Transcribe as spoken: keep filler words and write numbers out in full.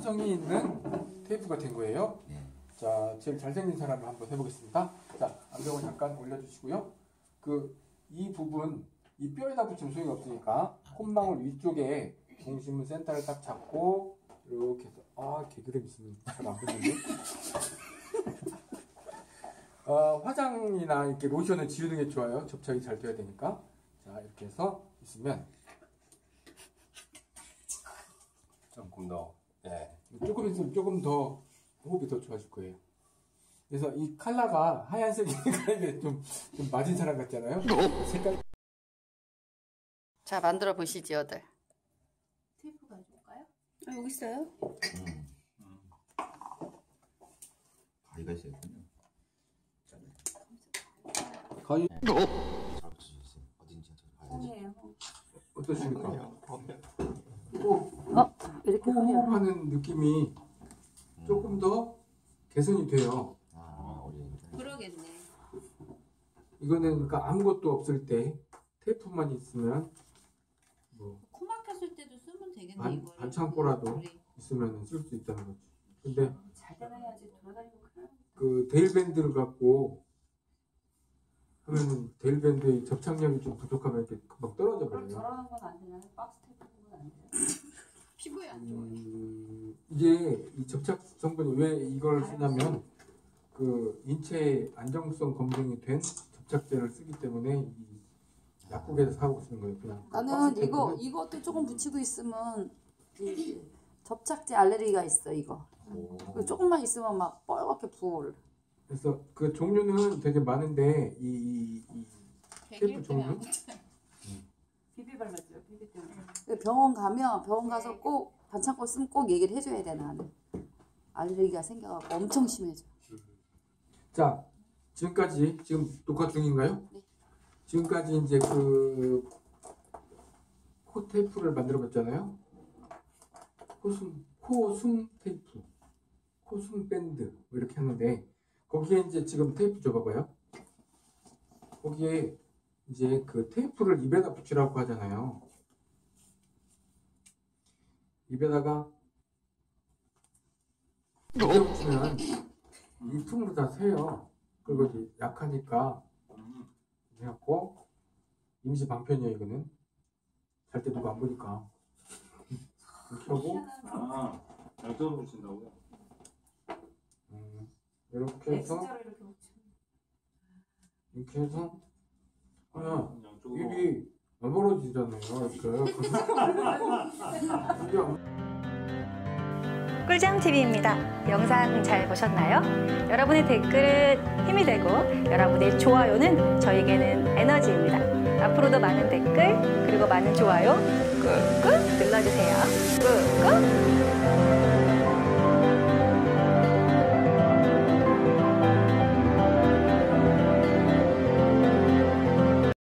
특성이 있는 테이프가 된 거예요. 네. 자, 제일 잘생긴 사람을 한번 해보겠습니다. 자, 안경을 잠깐 올려주시고요. 그, 이 부분, 이 뼈에다 붙이면 소용이 없으니까 콧망울 위쪽에 중심은 센터를 딱 잡고 이렇게 해서, 아, 개그램 있으면 잘 안 보이는데. 어, 화장이나 이렇게 로션을 지우는 게 좋아요. 접착이 잘 돼야 되니까. 자, 이렇게 해서 있으면 조금 더, 네. 조금 있으면 조금 더 호흡이 더 좋아질 거예요. 그래서 이 컬러가 하얀색이니까 이게 좀, 좀 맞은 사람 같잖아요. 색깔. 자, 만들어 보시지요들. 테이프 가져올까요? 아, 여기 있어요. 음. 음. 가위가 있어야겠군요. 가위 잘 붙여주세요. 어딘지 잘 봐야지. 콩이에요. 어떠십니까? 어, 이렇게 하면 호흡하는 느낌이 조금 더 개선이 돼요. 아, 어려운데. 그러겠네. 이거는 그러니까 아무것도 없을 때 테이프만 있으면 뭐 코 막혔을 때도 쓰면 되겠네. 반- 이거를. 반창고라도 우리. 있으면 쓸 수 있다는 거지. 근데 잘 되나야지 돌아다니고 그냥. 그 데일밴드를 갖고 하면은 데일밴드의 접착력이 좀 부족하면 이렇게 금방 떨어져 그럼 버려요. 저러는 건 안 되나요? 박스 테이프는 안 돼요? 피부에 안 좋아요. 음, 이게 이 접착 성분이 왜 이걸 쓰냐면 그 인체 안정성 검증이 된 접착제를 쓰기 때문에 이 약국에서 사고 쓰는 거예요. 그냥 나는 박스 이거 테이프는. 이것도 조금 붙이고 있으면 이 접착제 알레르기가 있어 이거. 오. 이거 조금만 있으면 막 빨갛게 부을. 그래서 그 종류는 되게 많은데 이, 이, 이 테이프 백일 종류 때문에 비비 발랐어요. 비비 때문에. 병원 가면 병원 가서 꼭 반창고 쓰면 꼭 얘기를 해줘야 돼 나는. 알레르기가 생겨갖고 엄청 심해져. 자, 지금까지 지금 녹화 중인가요? 네. 지금까지 이제 그 코 테이프를 만들어 봤잖아요. 코숨 코숨 테이프, 코숨 밴드 뭐 이렇게 하는데 거기에 이제 지금 테이프 줘봐봐요. 거기에 이제 그 테이프를 입에다 붙이라고 하잖아요. 입에다가 입에 붙이면 이 틈으로 다 새요. 그리고 이제 약하니까 해갖고 임시 방편이에요. 이거는 잘 때 누가 안 보니까 이렇게 하고 아, 양쪽으로 붙인다고요? 음, 이렇게 해서 X자로 이렇게 붙이면. 이렇게 해서 아 양쪽으로. 입이 안 벌어지잖아요. 이렇게 이게 안 꿀잠티비입니다. 영상 잘 보셨나요? 여러분의 댓글은 힘이 되고 여러분의 좋아요는 저에게는 에너지입니다. 앞으로도 많은 댓글 그리고 많은 좋아요 꾹꾹 눌러주세요. 꾹